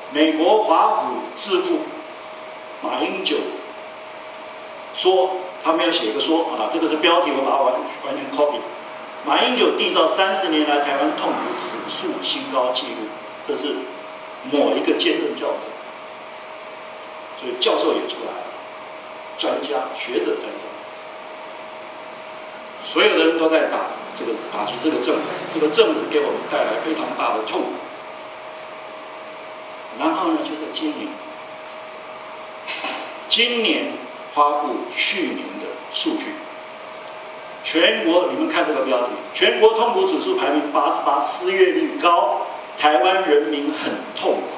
美国华府智库马英九说，他没有写一个说啊，这个是标题，我把它完全 copy。马英九缔造30年来台湾痛苦指数新高纪录，这是某一个兼任教授，所以教授也出来了，专家学者专家，所有人都在打击这个政府，这个政府给我们带来非常大的痛苦。然后呢，就在今年发布去年的数据，全国你们看这个标题，全国痛苦指数排名88，失业率高，台湾人民很痛苦。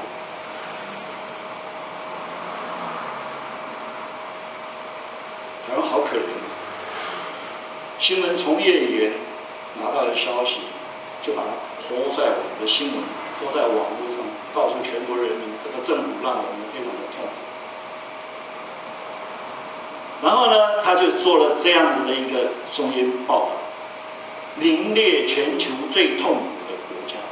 台湾好可怜，新闻从业员拿到的消息，就把它泼在我们的新闻，泼在网络上，告诉全国人民，这个政府让我们非常的痛苦。然后呢，他就做了这样子的一个中间报道，名列全球最痛苦的国家。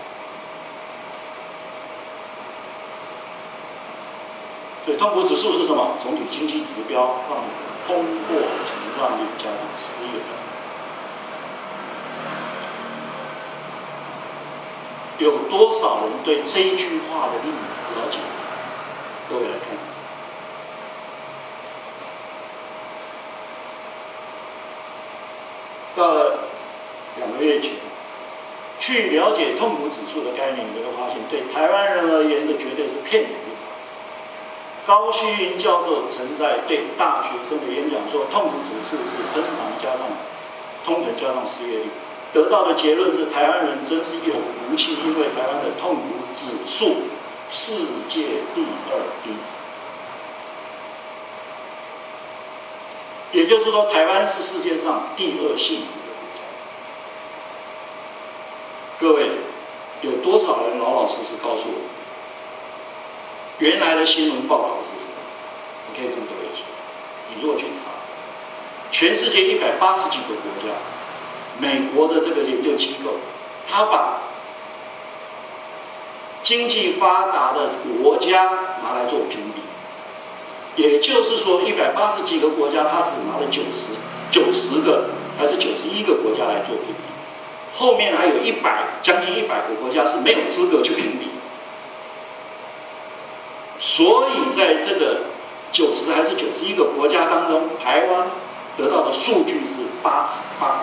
所以痛苦指数是什么？总体经济指标放通货膨胀率加上失业率。有多少人对这一句话的意义了解？各位来看。到了2个月前，去了解痛苦指数的概念，你会发现，对台湾人而言，这绝对是骗子一场。高希云教授曾在对大学生的演讲说，痛苦指数是通膨加上失业率，得到的结论是，台湾人真是有福气，因为台湾的痛苦指数世界第2低。也就是说，台湾是世界上第2幸福的国家。各位，有多少人老老实实告诉我，原来的新闻报道是什么？我可以跟各位说，你如果去查，全世界180几个国家，美国的这个研究机构，他把经济发达的国家拿来做评比。也就是说，180几个国家，他只拿了90个还是91个国家来做评比，后面还有将近100个国家是没有资格去评比。所以在这个90还是91个国家当中，台湾得到的数据是88。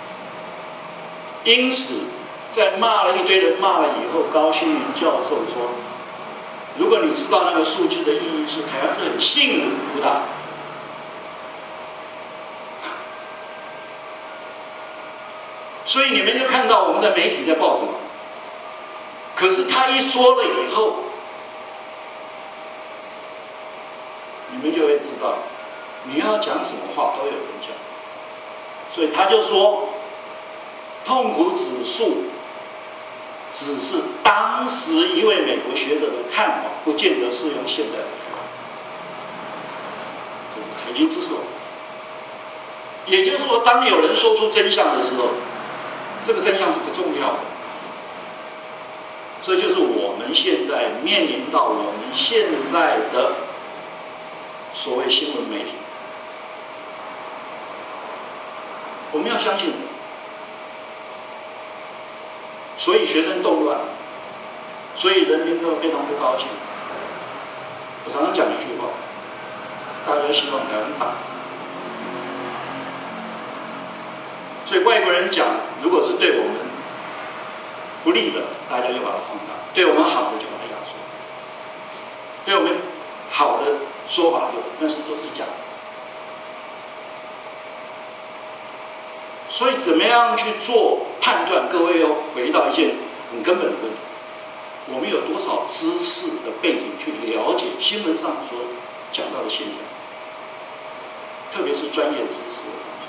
因此，在骂了一堆人骂了以后，高希云教授说，如果你知道那个数据的意义是台湾是很幸福的，所以你们就看到我们的媒体在报什么。可是他一说了以后，你们就会知道，你要讲什么话都有人讲。所以他就说，痛苦指数只是当时一位美国学者的看法，不见得适用现在的看法。这是财经知识。也就是说，当有人说出真相的时候，这个真相是不重要的。这就是我们现在面临到我们现在的所谓新闻媒体。我们要相信什么？所以学生动乱，所以人民都非常不高兴。我常常讲一句话，大家希望台湾大。所以外国人讲，如果是对我们不利的，大家就把它放大；对我们好的就把它压缩。对我们好的说法但是都是假的。所以怎么样去做判断？各位要回到一件很根本的问题：我们有多少知识的背景去了解新闻上所讲到的现象，特别是专业知识的东西。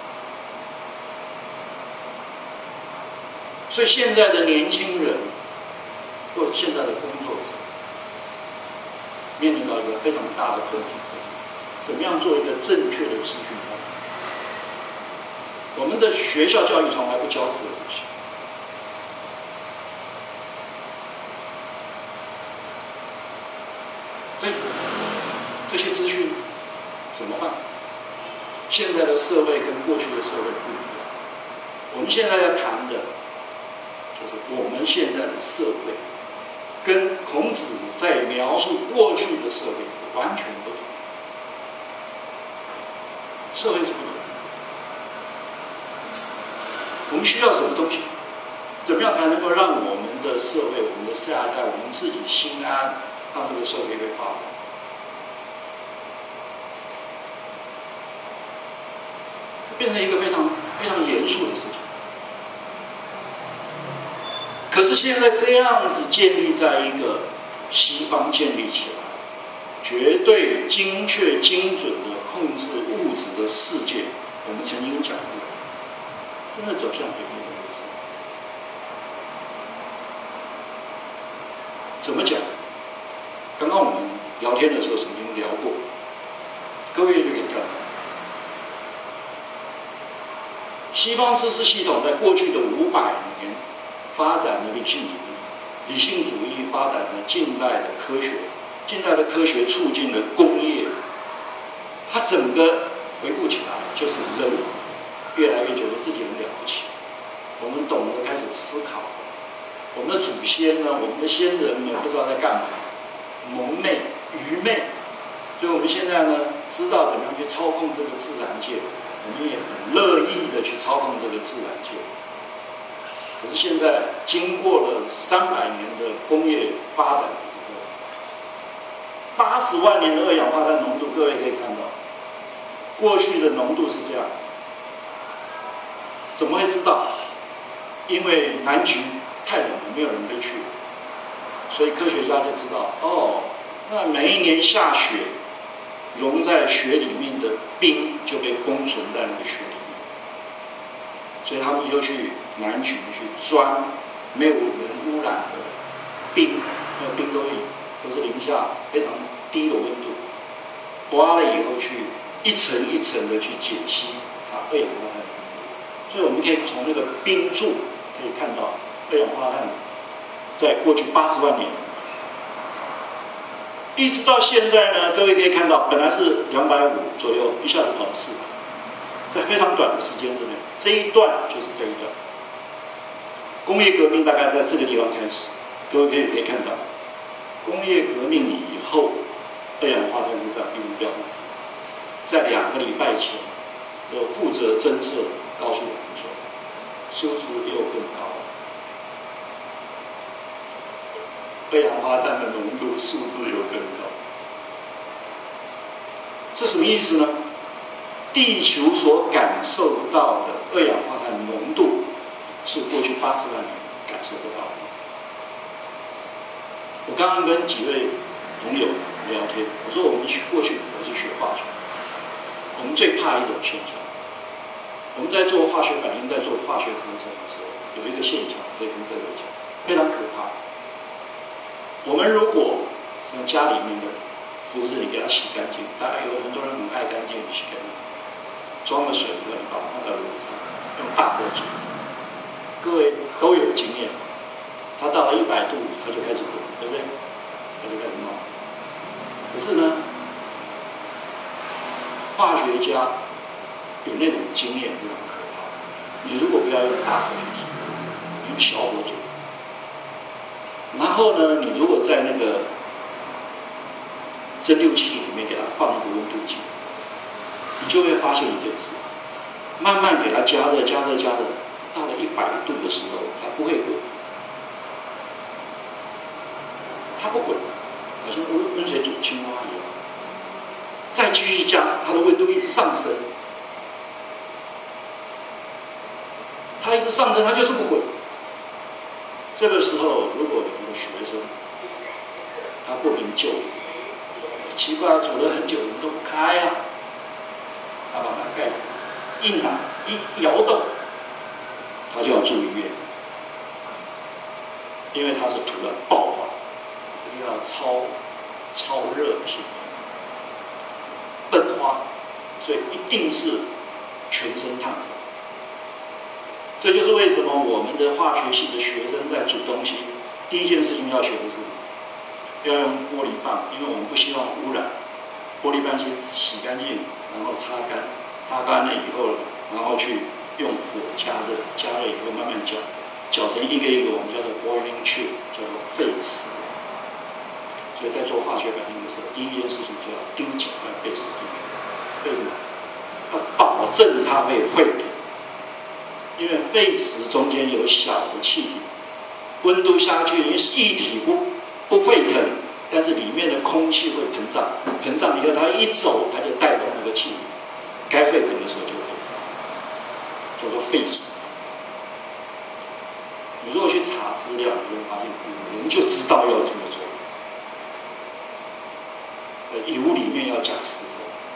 所以现在的年轻人，或者现在的工作者，面临到一个非常大的课题：怎么样做一个正确的资讯判断？我们的学校教育从来不教这个东西。 所以这些资讯怎么办？现在的社会跟过去的社会不一样。我们现在要谈的，就是我们现在的社会，跟孔子在描述过去的社会是完全不同。社会是不同的。我们需要什么东西？怎么样才能够让我们的社会、我们的下一代、我们自己心安，让这个社会会发展？变成一个非常非常严肃的事情。可是现在这样子建立在一个西方建立起来，绝对精确精准的控制物质的世界，我们曾经讲过，真的走向毁灭的路上。怎么讲？刚刚我们聊天的时候曾经聊过，各位就可以看到，西方知识系统在过去的500年发展了理性主义，理性主义发展了近代的科学，近代的科学促进了工业。它整个回顾起来，就是人越来越觉得自己很了不起，我们懂得开始思考。我们的祖先呢，我们的先人们不知道在干嘛，蒙昧、愚昧。所以我们现在呢，知道怎么样去操控这个自然界，我们也很乐意的去操控这个自然界。可是现在经过了300年的工业发展以后，80万年的二氧化碳浓度，各位可以看到，过去的浓度是这样，怎么会知道？因为南极太冷了，没有人会去，所以科学家就知道，哦，那每一年下雪，融在雪里面的冰就被封存在那个雪里面，所以他们就去南极去钻没有人污染的冰，那个冰都是零下非常低的温度，挖了以后去一层一层的去解析它二氧化碳的浓度，所以我们可以从那个冰柱可以看到二氧化碳在过去80万年。一直到现在呢，各位可以看到，本来是250左右，一下子跑到400，在非常短的时间之内，这一段就是这一段。工业革命大概在这个地方开始，各位可以看到，工业革命以后，二氧化碳是这样一路飙升。在2个礼拜前，这个负责侦测告诉我们说，数值又更高了。二氧化碳的浓度数字又更高，这什么意思呢？地球所感受到的二氧化碳浓度，是过去80万年感受不到的。我刚刚跟几位朋友聊天，我说我是学化学，我们最怕一种现象，我们在做化学反应，在做化学合成的时候，有一个现象可以跟各位讲，非常可怕。我们如果像家里面的壶子，你给它洗干净，大概有很多人很爱干净，洗干净，装了水以后，你把它放到炉子上，用大火煮。各位都有经验，它到了100度，它就开始滚，对不对？它就开始冒。可是呢，化学家有那种经验非常可怕。你如果不要用大火去煮，用小火煮。然后呢，你如果在那个蒸馏器里面给它放一个温度计，你就会发现一件事：慢慢给它加热，到了100度的时候，它不会滚，它不滚，好像温水煮青蛙一样。再继续加，它的温度一直上升，它一直上升，它就是不滚。这个时候，如果有一个学生，他不明就里，奇怪，煮了很久，你都不开啊，他把它盖子一拿一摇动，他就要住医院，因为它是突然爆发，这个叫超热性迸发，所以一定是全身烫伤。这就是为什么我们的化学系的学生在煮东西，第一件事情要学的是什么？ 要用玻璃棒，因为我们不希望污染。玻璃棒先洗干净，然后擦干，擦干了以后，然后去用火加热，加热以后慢慢搅，搅成一个一个我们叫做 boiling tube， 叫做沸石。所以在做化学反应的时候，第一件事情就要丢几块沸石进去。为什么？要保证它会沸腾，因为沸石中间有小的气体，温度下去，因为液体不沸腾，但是里面的空气会膨胀，膨胀以后它一走，它就带动那个气体，该沸腾的时候就会叫做沸石。你如果去查资料，你会发现古人就知道要这么做。在油里面要加石头。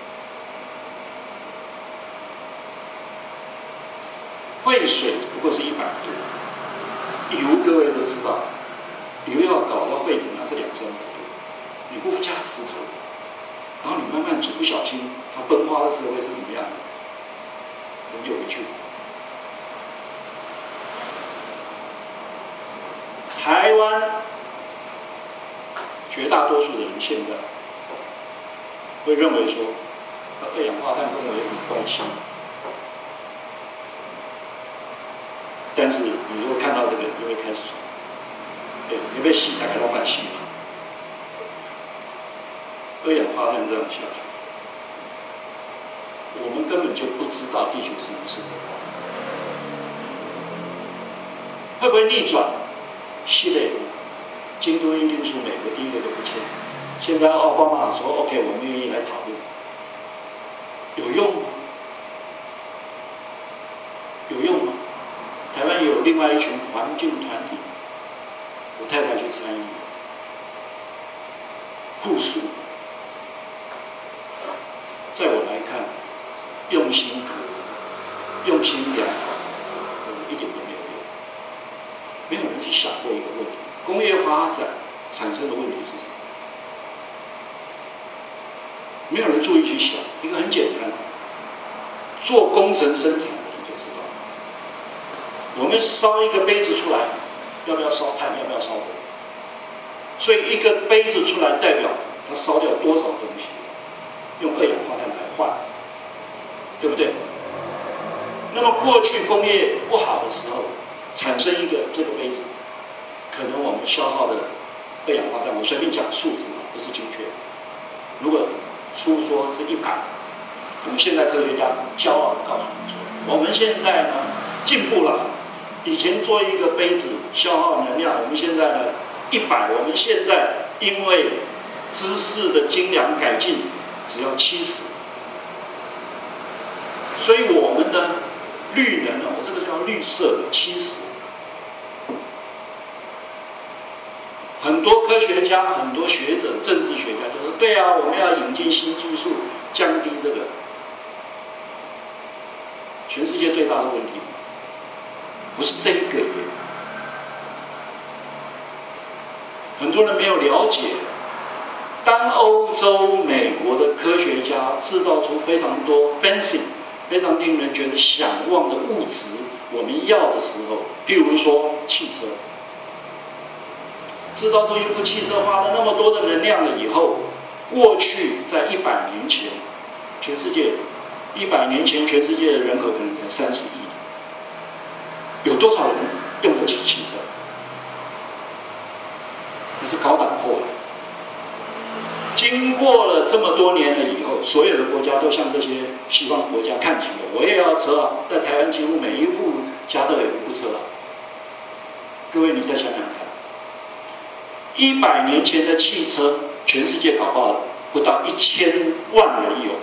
沸水不过是100度，油各位都知道，油要搞到沸腾那是200-300度，你不加石头，然后你慢慢煮，不小心它崩花的时候会是什么样的？很有趣。台湾绝大多数的人现在会认为说，二氧化碳跟我有什么关系？但是你如果看到这个，你就会开始说，你被洗，大概老板洗嘛。二氧化碳这样下去，我们根本就不知道地球是不是会不会逆转？系列京都议定书美国第一个都不签，现在奥巴马说 OK， 我们愿意来讨论，有用吗？有用吗？台湾有另外一群环境团体，我太太去参与，护树。在我来看，用心可无，用心良好，一点都没有用。没有人去想过一个问题：工业发展产生的问题是什么？没有人注意去想。一个很简单，做工程生产的人就知道，我们烧一个杯子出来，要不要烧炭？要不要烧火？所以一个杯子出来，代表它烧掉多少东西，用二氧化碳来换，对不对？那么过去工业不好的时候，产生一个这个杯子，可能我们消耗的二氧化碳，我随便讲数字啊，不是精确。如果初说是100，我们现在科学家骄傲地告诉你说，我们现在呢进步了，以前做一个杯子消耗能量，我们现在呢100，我们现在因为知识的精良改进，只要70。所以我们的绿能呢，我这个叫绿色的70。很多科学家、很多学者、政治学家就说：“对啊，我们要引进新技术，降低这个。”全世界最大的问题不是这一个耶，很多人没有了解，当欧洲、美国的科学家制造出非常多 fancy、非常令人觉得想望的物质，我们要的时候，譬如说汽车。制造出一部汽车花了那么多的能量了以后，过去在100年前，全世界100年前全世界的人口可能才30亿，有多少人用得起汽车？那是高档货。经过了这么多年了以后，所有的国家都向这些西方国家看齐了。我也要车啊，在台湾几乎每一户家都有一部车啊。各位，你再想想看。100年前的汽车，全世界搞不好不到1000万人有。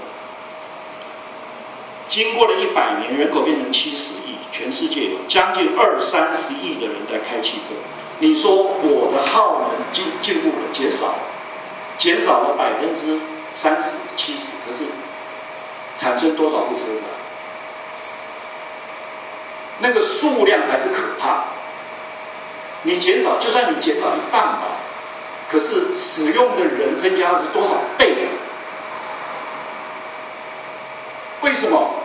经过了100年，人口变成70亿，全世界有将近20-30亿的人在开汽车。你说我的耗能进步了，减少了30%-70%，可是产生多少部车子啊？那个数量还是可怕的。你减少，就算你减少1半吧，可是使用的人增加的是多少倍啊？为什么？